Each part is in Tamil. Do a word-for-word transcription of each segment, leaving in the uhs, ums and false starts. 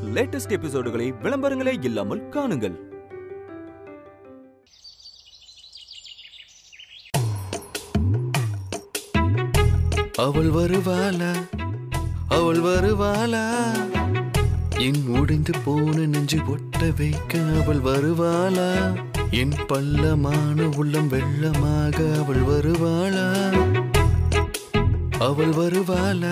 லேட்டஸ்ட் எபிசோடுகளை விளம்பரங்களே இல்லாமல் காணுங்கள். அவள் வருவாளா, அவள் வருவாளா, என் உடைந்து போன நெஞ்சு ஒட்ட வைக்க அவள் வருவாளா, என் பள்ளமான உள்ளம் வெள்ளமாக அவள் வருவாளா, அவள் வருவாளா,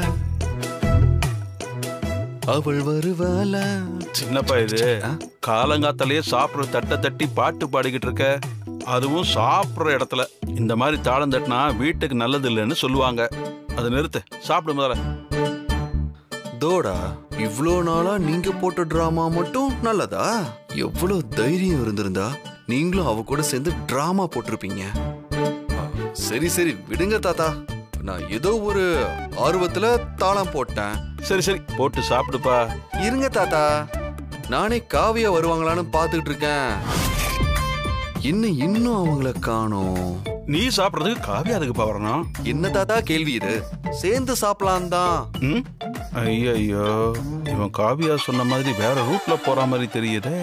அவள் வருவாளா. சின்னப்பா இது காலங்காத்தாலேயே சாப்பிட்ற தட்டை தட்டி பாட்டு பாடிக்கிட்டு இருக்க, அதுவும் சாப்பிட்ற இடத்துல. இந்த மாதிரி தாளம் தட்டினா வீட்டுக்கு நல்லது இல்லைன்னு சொல்லுவாங்க. அதை நிறுத்து, சாப்பிடு முதல்ல. தோடா, இவ்வளோ நாளா நீங்க போட்ட டிராமா மட்டும் நல்லதா? எவ்வளவு தைரியம் இருந்திருந்தா நீங்களும் அவ கூட சேர்ந்து டிராமா போட்டிருப்பீங்க. சரி சரி விடுங்க தாத்தா, நான் ஏதோ ஒரு ஆர்வத்துல தாளம் போட்டேன். சரி சரி போட்டு சாப்பிடுப்பா. இருங்க தாத்தா, நானே காவியா வருவாங்களான்னு பாத்துக்கிட்டு இருக்கேன். இன்னும் இன்னும் அவங்கள காணோம். நீ சாப்பிட்றதுக்கு காவியா அதுக்குப்பா வரணும். என்ன தாத்தா கேள்வி இது? சேர்ந்து சாப்பிடலாம் தான். ம் ஐயோ, இவன் காவியா சொன்ன மாதிரி வேற ரூட்ல போற மாதிரி தெரியுதே.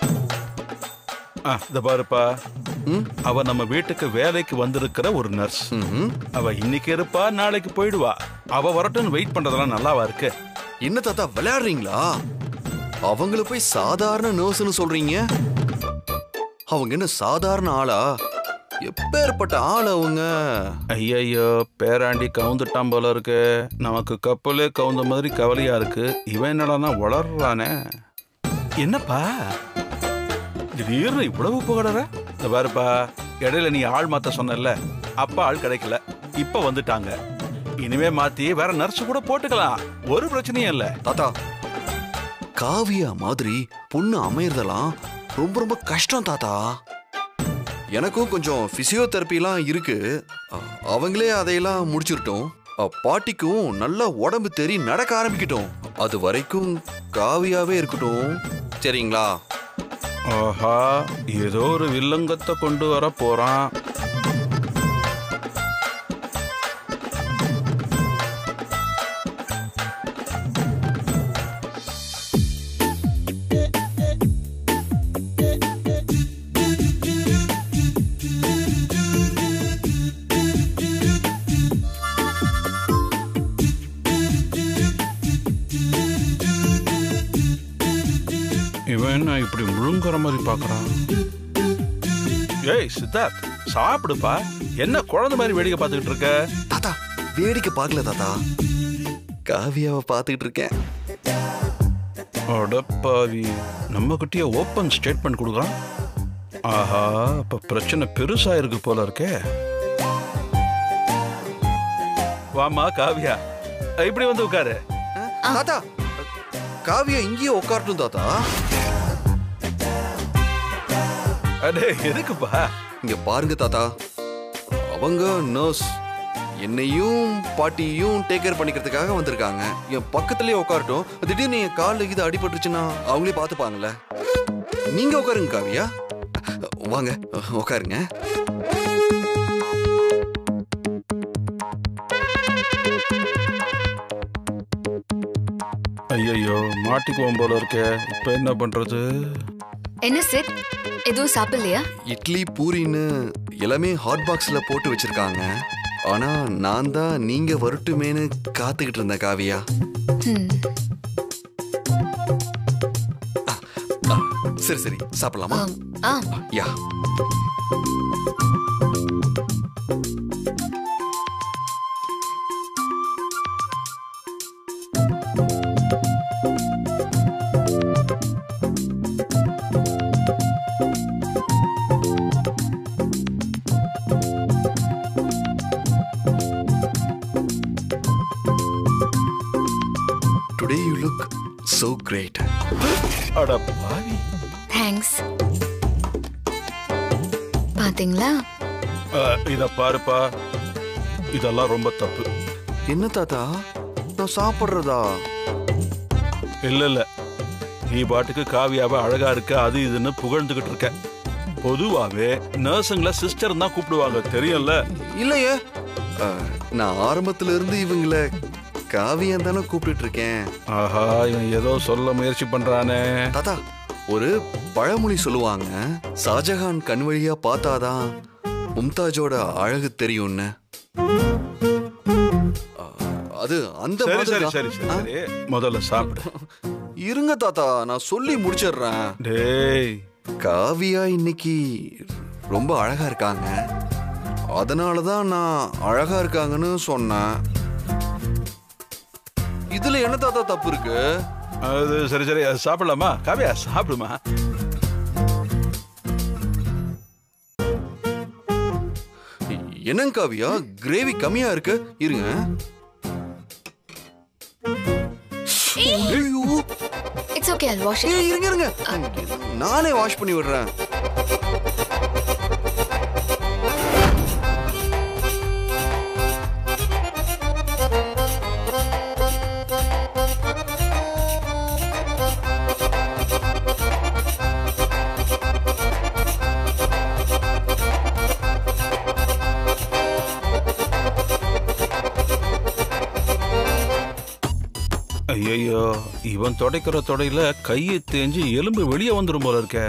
இத பாருப்பா, அவ நம்ம வீட்டுக்கு வேலைக்கு வந்திருக்கிற ஒரு நர்ஸ். அவ இன்னைக்கு இருப்பா, நாளைக்கு போயிடுவா. அவ வரட்டும்னு வெயிட் பண்றதெல்லாம் நல்லாவா இருக்கு? என்ன தாத்தா விளையாடுறீங்களா? அவங்கள போய் சாதாரண நர்ஸ்னு சொல்றீங்க? அவங்க என்ன சாதாரண ஆளா? எப்பேற்பட்ட ஆள் அவங்க? ஐயோ, பேராண்டி கவுந்துட்டான் போல இருக்கு. நமக்கு கப்பலே கவுந்த மாதிரி கவலையா இருக்கு. இவன் என்னடானா வளர்றானே. என்னப்பா திடீர்னு இவ்வளவு புகழற? இந்த பாருப்பா, இடையில நீ ஆள் மாத்த சொன்ன, அப்ப ஆள் கிடைக்கல, இப்ப வந்துட்டாங்க. இனிமே மாத்தி வேற நர்ஸ் கூட போட்டுக்கலாம், ஒரு பிரச்சனையும் இல்ல. தாத்தா, காவியா மாதிரி பொண்ணு அமையறதெல்லாம் ரொம்ப ரொம்ப கஷ்டம் தாத்தா. எனக்கும் கொஞ்சம் பிசியோதெரப்பிலாம் இருக்கு. அவங்களே அதையெல்லாம் முடிச்சிருட்டோம். பாட்டிக்கும் நல்லா உடம்பு தெரி நடக்க ஆரம்பிக்கட்டும். அது வரைக்கும் காவியாவே இருக்கட்டும், சரிங்களா? ஆஹா, ஏதோ ஒரு வில்லங்கத்தை கொண்டு வர போறான். இவன் இப்படி முழுங்குற மாதிரி பாக்குறான். ஏய் சித்தார்த், சாப்பிடுப்பா. என்ன குழந்தை மாதிரி வேடிக்கை பார்த்துக்கிட்டு இருக்க? தாத்தா வேடிக்கை பார்க்கல தாத்தா, காவியாவை பார்த்துக்கிட்டு இருக்கேன். அடப்பாவி, நம்ம கிட்டயே ஓப்பன் ஸ்டேட்மெண்ட் கொடுக்குறான். ஆஹா, அப்ப பிரச்சனை பெருசா இருக்கு போல இருக்கே. வாமா காவியா, இப்படி வந்து உட்காரு. தாத்தா, காவியா இங்கேயே உட்காரட்டும் தாத்தா. அடே எதுக்குப்பா? இங்க பாருங்க தாத்தா, அவங்க நர்ஸ் என்னையும் பாட்டியும் டேக் கேர் பண்ணிக்கிறதுக்காக வந்திருக்காங்க. என் பக்கத்துலயே உட்காரட்டும். திடீர்னு என் காலில் இது அடிபட்டுருச்சுன்னா அவங்களே பார்த்துப்பாங்கல்ல. நீங்க உட்காருங்க காவியா, வாங்க உட்காருங்க. ஐயோ, மாட்டிக்குவோம் போல இருக்கே. இப்ப என்ன பண்றது? என்ன செட், எதுவும் சாப்பிடலையா? இட்லி பூரின்னு எல்லாமே ஹாட் பாக்ஸ்ல போட்டு வச்சிருக்காங்க. ஆனா நான் தான் நீங்க வரட்டுமேனு காத்துக்கிட்டு இருந்தேன் காவியா. சரி சரி சாப்பிடலாமா? யா. Today you look so great. அட பாவி. Thanks. பாத்தீங்களா? இத பாருப்பா, இதெல்லாம் ரொம்ப தப்பு. என்ன தாத்தா, நான் சாப்பிடுறதா? இல்ல இல்ல, நீ பாட்டுக்கு காவியாவை அழகா இருக்க அது இதுன்னு புகழ்ந்துகிட்டு இருக்க. பொதுவாவே நர்ஸுங்களை சிஸ்டர் தான் கூப்பிடுவாங்க, தெரியும்ல? இல்லையே, நான் ஆரம்பத்துல இருந்து இவங்கள காவியம் தானே கூப்பிட்டு இருக்கேன். ஆஹா, இவன் ஏதோ சொல்ல முயற்சி பண்றானே. தாத்தா, ஒரு பழமொழி சொல்லுவாங்க, ஷாஜகான் கண் வழியா பார்த்தாதான் மும்தாஜோட அழகு தெரியும்னு. அது அந்த சரி மாதிரி சரி தான். சரி சரி முதல்ல சாப்பிடு. இருங்க தாத்தா, நான் சொல்லி முடிச்சிடுறேன். டேய், காவியா இன்னைக்கு ரொம்ப அழகா இருக்காங்க, அதனாலதான் நான் அழகா இருக்காங்கன்னு சொன்னேன். இதுல என்ன தாத்தா தப்பு இருக்கு? அது சரி சரி அது சாப்பிடலாமா? காவியா சாப்பிடுமா. என்னங்க காவியா, கிரேவி கம்மியா இருக்கு, இருங்க. ஐயோ, it's okay, I'll wash it. ஏய், இருங்க இருங்க, நானே வாஷ் பண்ணி விடுறேன். ஐயோ, இவன் தொடைக்கிற தொடையில கையை தேஞ்சு எலும்பு வெளியே வந்துடும் போல இருக்க.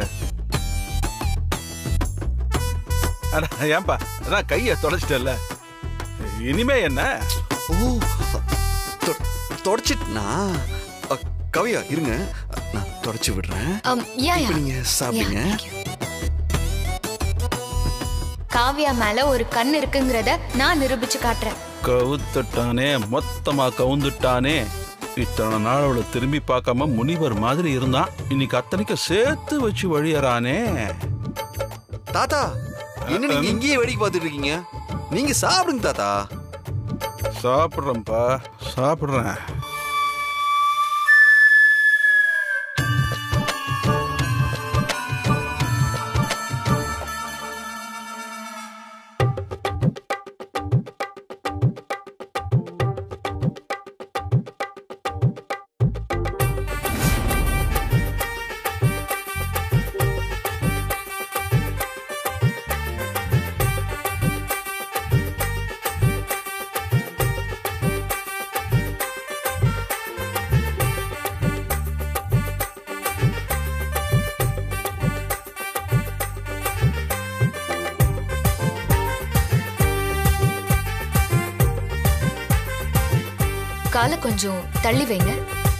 ஏன்பா, அதான் கைய தொடச்சிட்டல, இனிமே என்ன? ஓ, தொடச்சிட்டுனா கவியா, இருங்க, நான் தொடச்சு விடுறேன். Um, yeah, இப்ப yeah. நீங்க சாப்பிடுங்க. Yeah, thank you. காவியா மேல ஒரு கண் இருக்குங்கிறத நான் நிரூபிச்சு காட்டுறேன். கவுத்துட்டானே, மொத்தமா கவுந்துட்டானே. இத்தனை நாள் அவளை திரும்பி பார்க்காம முனிவர் மாதிரி இருந்தான், இன்னைக்கு அத்தனைக்கு சேர்த்து வச்சு வழியறானே. தாத்தா, என்ன நீங்க இங்கேயே வேடிக்கை பார்த்துட்டு இருக்கீங்க? நீங்க சாப்பிடுங்க தாத்தா. சாப்பிடுறேன்ப்பா, சாப்பிடுறேன். காலை கொஞ்சம் தள்ளி வைங்க.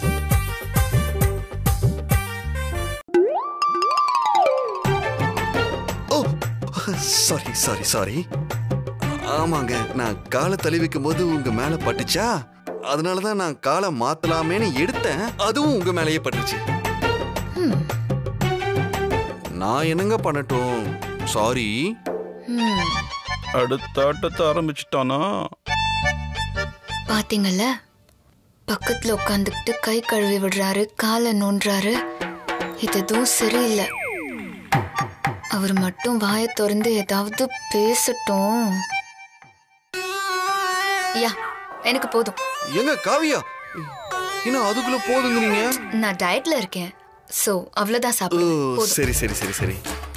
Oh, sorry sorry sorry. ஆமாங்க, நான் காலை தள்ளி வைக்கும் போது உங்க மேல பட்டுச்சா, அதனாலதான் நான் காலை மாத்தலாமேன்னு எடுத்தேன், அதுவும் உங்க மேலேயே பட்டுச்சு. நான் என்னங்க பண்ணட்டும், சாரி. அடுத்த ஆட்டத்தை ஆரம்பிச்சுட்டானா? பாத்தீங்கல்ல, பக்கத்துல உட்காந்துக்கிட்டு கை கழுவி விடுறாரு, காலை நோன்றாரு. இது எதுவும் சரியில்லை. அவர் மட்டும் வாயை திறந்து ஏதாவது பேசட்டும். யா, எனக்கு போதும். எங்க காவியா, இன்னும் அதுக்குள்ள போதுங்கிறீங்க? நான் டயட்ல இருக்கேன், சோ அவ்வளவுதான் ஓ, சாப்பிடுவேன். சரி சரி சரி சரி.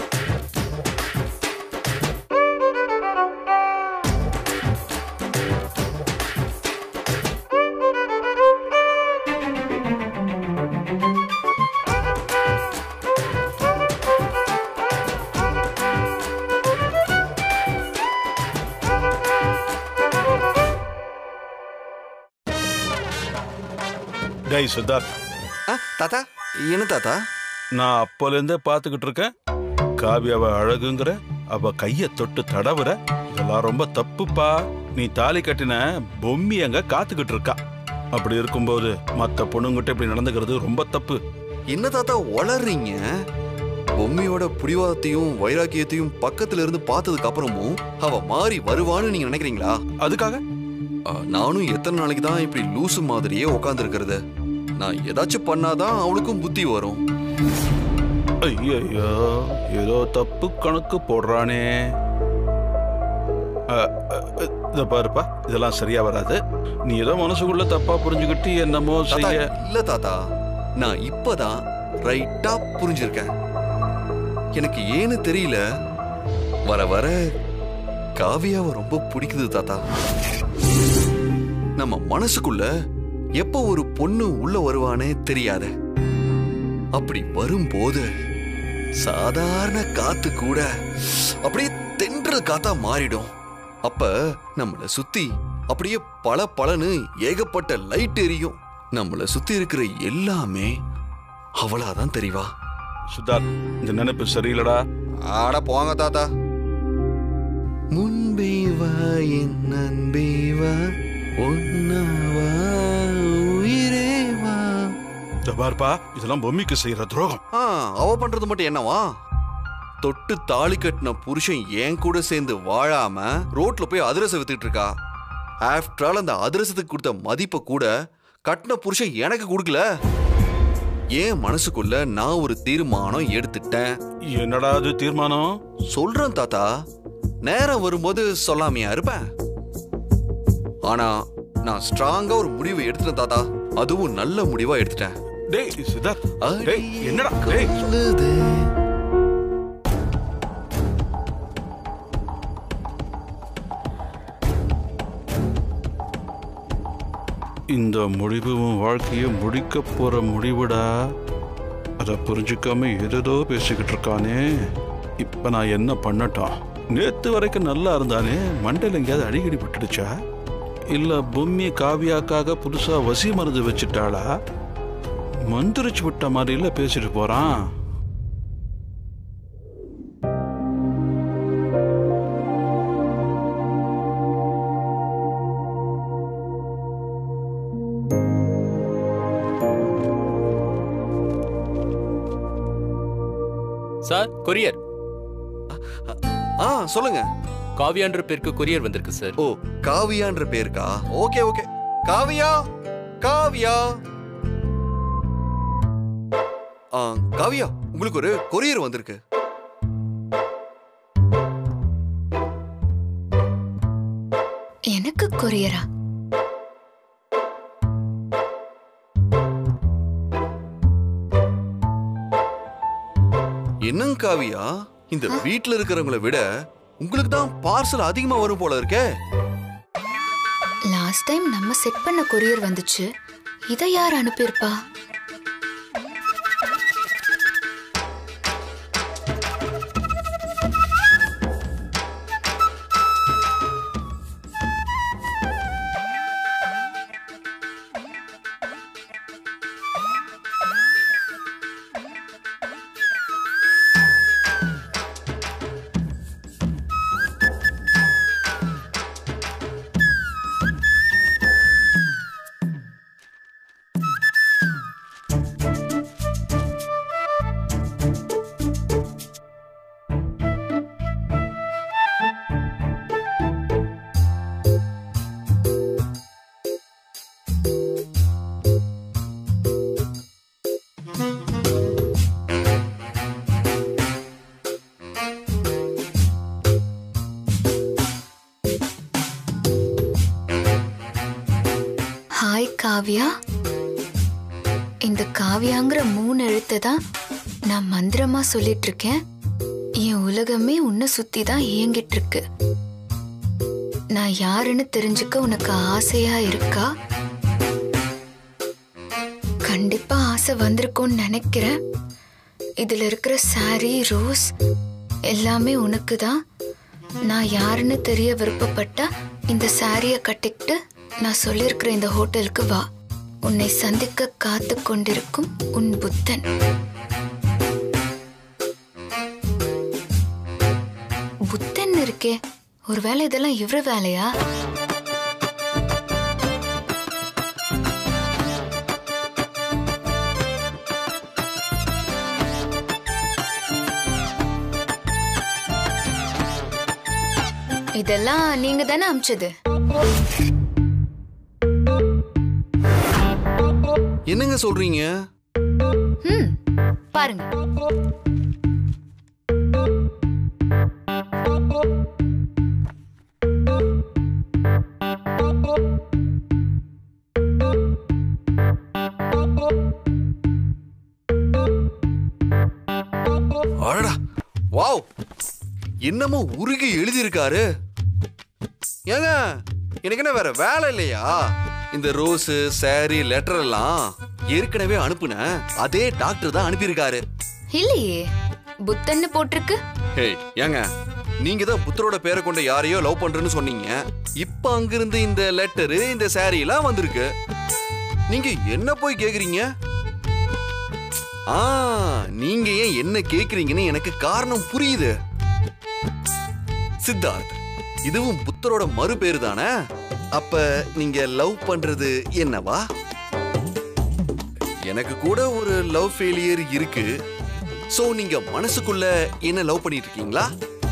டேய் சித்தார்த், ஆ, தாத்தா, என்ன தாத்தா? நான் அப்போலேருந்தே பார்த்துக்கிட்டு இருக்கேன். காவியாவை அழகுங்கிற, அவ கைய தொட்டு தடவுற, இதெல்லாம் ரொம்ப தப்புப்பா. நீ தாலி கட்டின பொம்மி அங்க காத்துக்கிட்டு இருக்கா. அப்படி இருக்கும்போது மத்த பொண்ணுங்கிட்ட இப்படி நடந்துக்கிறது ரொம்ப தப்பு. என்ன தாத்தா வளர்றீங்க? பொம்மியோட புடிவாதத்தையும் வைராக்கியத்தையும் பக்கத்துல இருந்து பார்த்ததுக்கு அப்புறமும் அவ மாறி வருவான்னு நீங்க நினைக்கிறீங்களா? அதுக்காக நானும் எத்தனை நாளைக்கு தான் இப்படி லூசு மாதிரியே உட்கார்ந்து இருக்கிறது? நான் ஏதாச்சும் பண்ணாதான் அவளுக்கும் புத்தி வரும். ஐயோ, ஏதோ தப்பு கணக்கு போடுறானே. இத பாருப்பா, இதெல்லாம் சரியா வராது. நீ ஏதோ மனசுக்குள்ள தப்பா புரிஞ்சுக்கிட்டு என்னமோ செய்ய. இல்ல தாத்தா, நான் இப்பதான் ரைட்டா புரிஞ்சிருக்கேன். எனக்கு ஏன்னு தெரியல, வர வர காவியாவை ரொம்ப பிடிக்குது தாத்தா. நம்ம மனசுக்குள்ள எப்ப ஒரு பொண்ணு உள்ள வருவானே தெரியாது. அப்படி வரும்போது சாதாரண காத்து கூட அப்படியே தென்றல் காத்தா மாறிடும். அப்ப நம்மள சுத்தி அப்படியே பல பலன்னு ஏகப்பட்ட லைட் எரியும். நம்மள சுத்தி இருக்கிற எல்லாமே அவளாதான் தெரிவா. சித்தார்த், இந்த நினைப்பு சரியில்லடா. ஆட போங்க தாத்தா. முன்பே வா என் நன்பே வா, ஒன்னாவா உயிரே வா. பார்ப்பா, இதெல்லாம் பொம்மிக்கு செய்யற துரோகம். ஆ, அவ பண்றது மட்டும் என்னவா? தொட்டு தாலி கட்டின புருஷன் என் கூட சேர்ந்து வாழாம ரோட்ல போய் அதிரசம் வித்துட்டு இருக்கா. ஆஃப்டர் ஆல் அந்த அதிரசத்துக்கு கொடுத்த மதிப்பை கூட கட்டின புருஷன் எனக்கு கொடுக்கல. ஏன் மனசுக்குள்ள நான் ஒரு தீர்மானம் எடுத்துட்டேன். என்னடா அது தீர்மானம்? சொல்றேன் தாத்தா, நேரம் வரும்போது சொல்லாமையா இருப்பேன். ஆனா நான் ஸ்ட்ராங்கா ஒரு முடிவு எடுத்துட்டேன் தாத்தா. அதுவும் நல்ல முடிவா எடுத்துட்டேன். டேய் சித்தார்த், டேய் என்னடா டேய் சொல்லுது. இந்த முடிவும் வாழ்க்கையை முடிக்க போற முடிவுடா. அதை புரிஞ்சுக்காம ஏதோ பேசிக்கிட்டு இருக்கானே. இப்ப நான் என்ன பண்ணட்டும்? நேத்து வரைக்கும் நல்லா இருந்தானே, மண்டையில் எங்கேயாவது அடிக்கடி விட்டுடுச்சா? இல்ல பொம்மி காவியாக்காக புதுசா வசி மருந்து வச்சுட்டாளா? மந்திரிச்சு விட்ட மாதிரி இல்ல பேசிட்டு போறான். Sir, courier. ஆ சொல்லுங்க. காவியான்ற பேருக்கு கொரியர் வந்திருக்கு சார். ஓ, காவியான்ற பேருக்கா? Okay okay. Kavya, Kavya. Ah, Kavya, உங்களுக்கு ஒரு கொரியர் வந்திருக்கு. எனக்கு கொரியரா? என்னங்க காவியா, இந்த வீட்ல இருக்கிறவங்கள விட உங்களுக்கு தான் பார்சல் அதிகமா வரும் போல இருக்கே. லாஸ்ட் டைம் நம்ம செட் பண்ண கொரியர் வந்துச்சு. இதை யார் அனுப்பியிருப்பா? ஹாய் காவியா. இந்த காவியாங்கிற மூணு எழுத்தை தான் நான் மந்திரமா சொல்லிட்டு இருக்கேன். என் உலகமே உன்னை சுத்தி தான் இயங்கிட்டு இருக்கு. நான் யாருன்னு தெரிஞ்சுக்க உனக்கு ஆசையா இருக்கா? கண்டிப்பா ஆசை வந்திருக்கும்னு நினைக்கிறேன். இதுல இருக்கிற சாரி, ரோஸ் எல்லாமே உனக்கு தான். நான் யாருன்னு தெரிய விருப்பப்பட்டா இந்த சாரிய கட்டிக்கிட்டு நான் சொல்லியிருக்கிற இந்த ஹோட்டலுக்கு வா. உன்னை சந்திக்க காத்து கொண்டிருக்கும் உன் புத்தன். புத்தன் இருக்கே, ஒருவேளை இதெல்லாம் இவரு வேலையா? இதெல்லாம் நீங்க தானே அமிச்சது? என்னங்க சொல்றீங்க? ம், பாருங்க. அடடா, வாவ், என்னமோ உருகி எழுதி இருக்காரு. ஏங்க, எனக்கு என்ன வேற வேலை இல்லையா? இந்த ரோஸ் சாரி லெட்டர் எல்லாம் ஏற்கனவே அனுப்புன அதே டாக்டர் தான் அனுப்பியிருக்காரு. இல்லையே, புத்தன்னு போட்டிருக்கு. ஹே ஏங்க, நீங்க தான் புத்தரோட பேரை கொண்ட யாரையோ லவ் பண்றேன்னு சொன்னீங்க. இப்ப அங்கிருந்து இந்த லெட்டரு இந்த சாரி எல்லாம் வந்திருக்கு. நீங்க என்ன போய் கேக்குறீங்க? ஆ, நீங்க ஏன் என்ன கேக்குறீங்கன்னு எனக்கு காரணம் புரியுது. சித்தார்த், இதுவும் புத்தரோட மறு பேரு தானே? அப்ப நீங்க லவ் பண்றது என்னவா? எனக்கு கூட ஒரு லவ் ஃபெயிலியர் இருக்கு. சோ நீங்க மனசுக்குள்ள என்ன லவ் பண்ணிட்டு இருக்கீங்களா?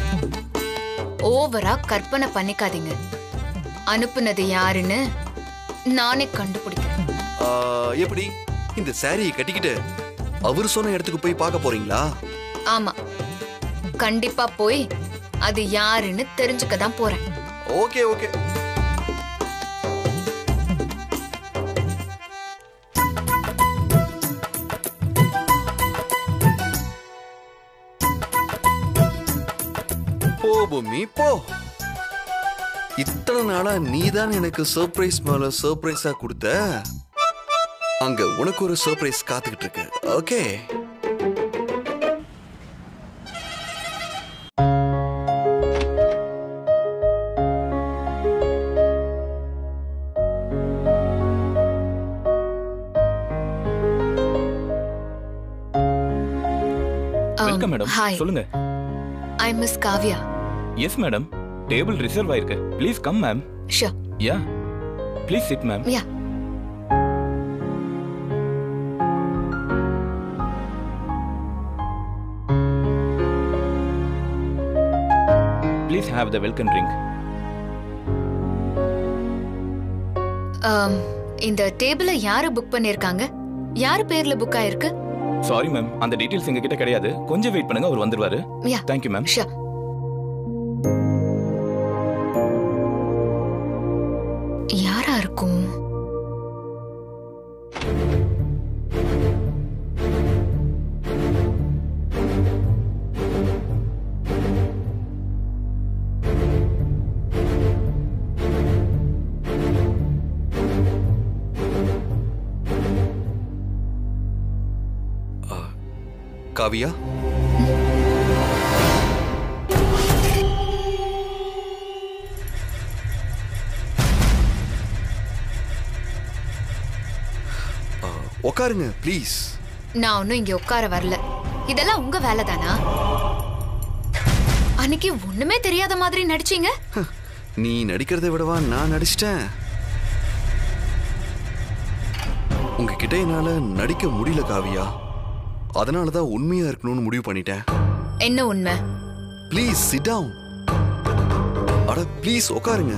ஓவரா கற்பனை பண்ணிக்காதீங்க. அனுப்புனது யாருன்னு நானே கண்டுபிடிக்கிறேன். எப்படி? இந்த சாரியை கட்டிக்கிட்டு அவர் சொன்ன இடத்துக்கு போய் பார்க்க போறீங்களா? ஆமா, கண்டிப்பா போய் அது யாருன்னு தெரிஞ்சுக்க தான் போறேன். Okay okay. போ பூமி போ. இத்தனை நாளா நீதான் எனக்கு சர்ப்ரைஸ் மேல சர்ப்ரைஸா கொடுத்த. அங்க உனக்கு ஒரு சர்ப்ரைஸ் காத்துக்கிட்டு இருக்கு. ஓகே. Welcome madam. ஹாய், சொல்லுங்க. I miss Kavya. Yes madam, table reserve ஆயிருக்கு. Please come ma'am. Sure. Ya, please sit ma'am. Ya. Please have the welcome drink. இந்த டேபிளை யாரு புக் பண்ணிருக்காங்க? யாரு பேர்ல புக் ஆயிருக்கு? சாரி மேம், அந்த டீடைல்ஸ் எங்க கிட்ட கிடையாது. கொஞ்சம் வெயிட் பண்ணுங்க, அவர் வந்துருவாரு. Ya. Thank you ma'am. Sure. யாரா இருக்கும்? காவியா, உட்காருங்க ப்ளீஸ். நான் ஒன்னும் இங்க உட்கார வரல. இதெல்லாம் உங்க வேலை தானா? அன்னைக்கு ஒண்ணுமே தெரியாத மாதிரி நடிச்சீங்க. நீ நடிக்கிறதை விடவா நான் நடிச்சிட்டேன். உங்ககிட்ட என்னால நடிக்க முடியல காவியா. அதனாலதான் உண்மையா இருக்கணும்னு முடிவு பண்ணிட்டேன். என்ன உண்மை? Please sit down. அட ப்ளீஸ் உட்காருங்க.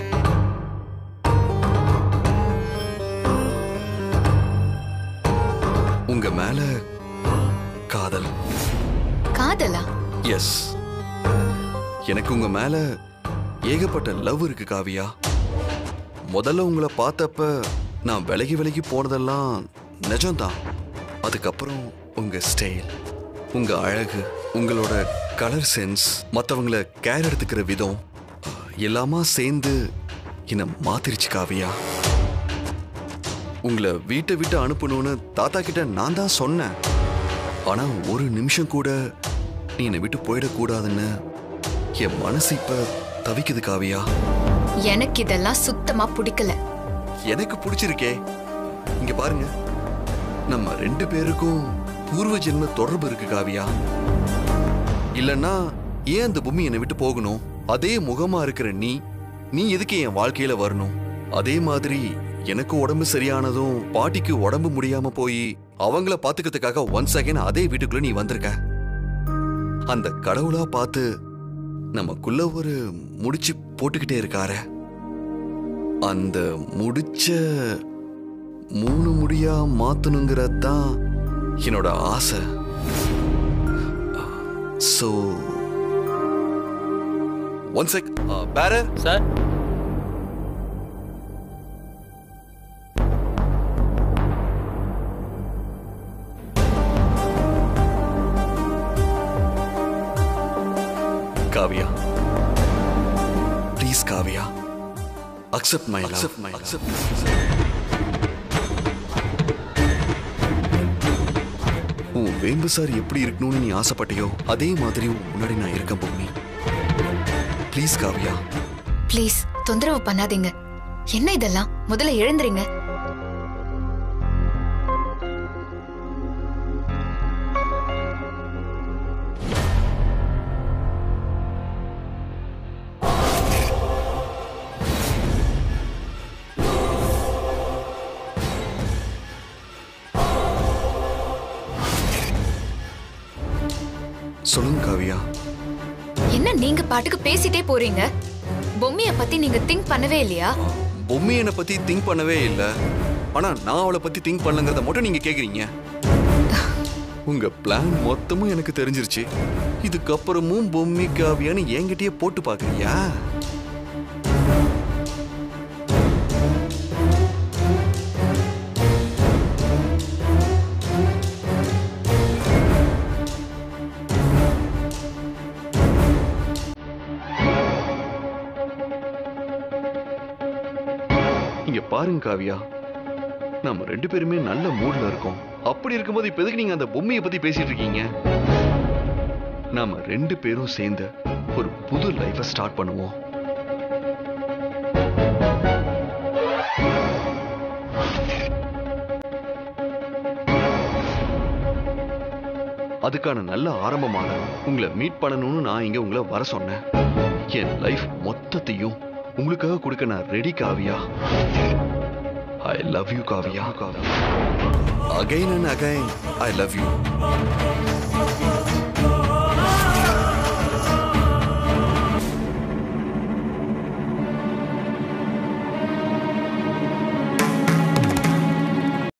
உங்க மேல காதல். காதலா? எஸ், எனக்கு உங்க மேல ஏகப்பட்ட லவ் இருக்கு காவியா. முதல்ல உங்களை பார்த்தப்ப நான் விலகி விலகி போனதெல்லாம் நிஜம்தான். அதுக்கப்புறம் உங்க ஸ்டைல், உங்க அழகு, உங்களோட கலர் சென்ஸ், மற்றவங்களை கேர் எடுத்துக்கிற விதம் எல்லாமா சேர்ந்து என்னை மாத்திருச்சு காவியா. உங்களை வீட்டை விட்டு அனுப்பணும்னு தாத்தா கிட்ட நான் தான் சொன்னேன். ஆனா ஒரு நிமிஷம் கூட நீ என்னை விட்டு போயிடக்கூடாதுன்னு என் மனசு இப்ப தவிக்குது காவியா. எனக்கு இதெல்லாம் சுத்தமா பிடிக்கல. எனக்கு பிடிச்சிருக்கே. இங்க பாருங்க, நம்ம ரெண்டு பேருக்கும் பூர்வ ஜென்ம தொடர்பு இருக்கு காவியா. இல்லன்னா ஏன் அந்த பூமி என்னை விட்டு போகணும்? அதே முகமா இருக்கிற நீ நீ எதுக்கு என் வாழ்க்கையில வரணும்? அதே மாதிரி எனக்கு உடம்பு சரியானதும் பாட்டிக்கு உடம்பு முடியாம போய் அவங்கள பாத்துக்கிறதுக்காக ஒன் செகண்ட் அதே வீட்டுக்குள்ள நீ வந்திருக்க. அந்த கடவுளா பார்த்து நமக்குள்ள ஒரு முடிச்சு போட்டுக்கிட்டே இருக்கார. அந்த முடிச்ச மூணு முடியா மாத்தணுங்கிறதான் என்னோட ஆசை. So one cheque bearer sir. Kavya, please Kavya, accept my love. Accept my love. உன் வேம்பு சார் எப்படி இருக்கணும்னு நீ ஆசைப்பட்டியோ அதே மாதிரி உன் முன்னாடி நான் இருக்கேன் பொம்மி. ப்ளீஸ் காவியா. ப்ளீஸ் தொந்தரவு பண்ணாதீங்க. என்ன இதெல்லாம்? முதல்ல எழுந்துறீங்க. சொல்லுங்க காவியா. என்ன நீங்க பாட்டுக்கு பேசிட்டே போறீங்க? பொம்மைய பத்தி நீங்க திங்க் பண்ணவே இல்லையா? பொம்மி என்னை பத்தி திங்க் பண்ணவே இல்லை. ஆனா நான் அவளை பத்தி திங்க் பண்ணலங்கிறத மட்டும் நீங்க கேக்குறீங்க. உங்க பிளான் மொத்தமும் எனக்கு தெரிஞ்சிருச்சு. இதுக்கப்புறமும் பொம்மி காவியான்னு என்கிட்டயே போட்டு பாக்குறியா? இங்க பாருங்க காவியா, நம்ம ரெண்டு பேருமே நல்ல மூட்ல இருக்கோம். அப்படி இருக்கும்போது இப்ப எதுக்கு நீங்க அந்த பொம்மையை பத்தி பேசிட்டு இருக்கீங்க? நாம ரெண்டு பேரும் சேர்ந்து ஒரு புது லைஃபை ஸ்டார்ட் பண்ணுவோம். அதுக்கான நல்ல ஆரம்பமான உங்களை மீட் பண்ணணும்னு நான் இங்க உங்களை வர சொன்னேன். என் லைஃப் மொத்தத்தையும் உங்களுக்காக கொடுக்க நான் ready Kavya. I love you Kavya. Again and again I love you.